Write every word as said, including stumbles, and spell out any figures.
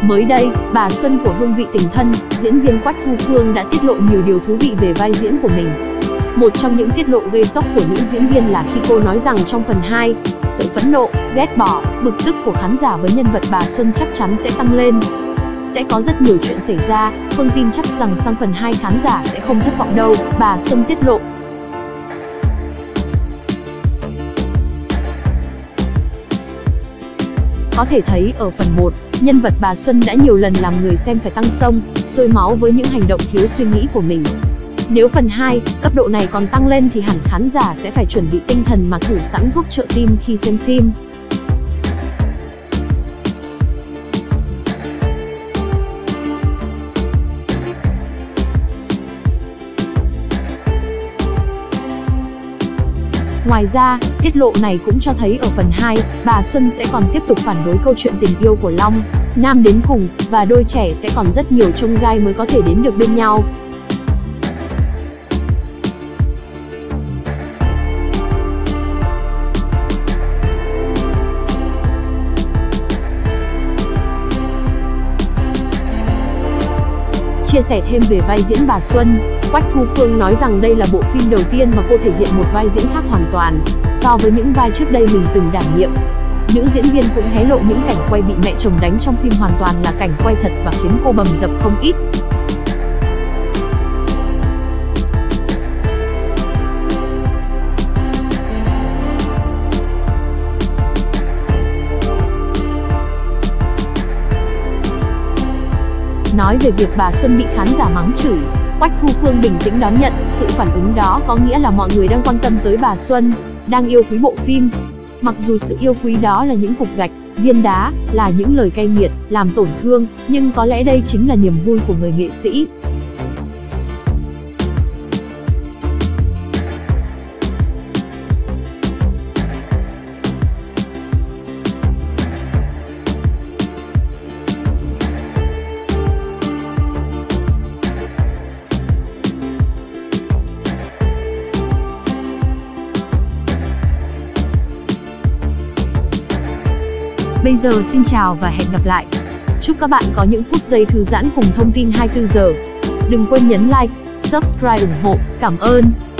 Mới đây, bà Xuân của Hương Vị Tình Thân, diễn viên Quách Thu Phương đã tiết lộ nhiều điều thú vị về vai diễn của mình. Một trong những tiết lộ gây sốc của nữ diễn viên là khi cô nói rằng trong phần hai, sự phẫn nộ, ghét bỏ, bực tức của khán giả với nhân vật bà Xuân chắc chắn sẽ tăng lên. Sẽ có rất nhiều chuyện xảy ra, Phương tin chắc rằng sang phần hai khán giả sẽ không thất vọng đâu, bà Xuân tiết lộ. Có thể thấy ở phần một, nhân vật bà Xuân đã nhiều lần làm người xem phải tăng xông, sôi máu với những hành động thiếu suy nghĩ của mình. Nếu phần hai, cấp độ này còn tăng lên thì hẳn khán giả sẽ phải chuẩn bị tinh thần mà thủ sẵn thuốc trợ tim khi xem phim. Ngoài ra, tiết lộ này cũng cho thấy ở phần hai, bà Xuân sẽ còn tiếp tục phản đối câu chuyện tình yêu của Long, Nam đến cùng, và đôi trẻ sẽ còn rất nhiều chông gai mới có thể đến được bên nhau. Chia sẻ thêm về vai diễn bà Xuân, Quách Thu Phương nói rằng đây là bộ phim đầu tiên mà cô thể hiện một vai diễn khác hoàn toàn so với những vai trước đây mình từng đảm nhiệm. Nữ diễn viên cũng hé lộ những cảnh quay bị mẹ chồng đánh trong phim hoàn toàn là cảnh quay thật và khiến cô bầm dập không ít. Nói về việc bà Xuân bị khán giả mắng chửi, Quách Thu Phương bình tĩnh đón nhận, sự phản ứng đó có nghĩa là mọi người đang quan tâm tới bà Xuân, đang yêu quý bộ phim. Mặc dù sự yêu quý đó là những cục gạch, viên đá, là những lời cay nghiệt, làm tổn thương, nhưng có lẽ đây chính là niềm vui của người nghệ sĩ. Bây giờ xin chào và hẹn gặp lại. Chúc các bạn có những phút giây thư giãn cùng thông tin hai mươi tư giờ. Đừng quên nhấn like, subscribe ủng hộ. Cảm ơn.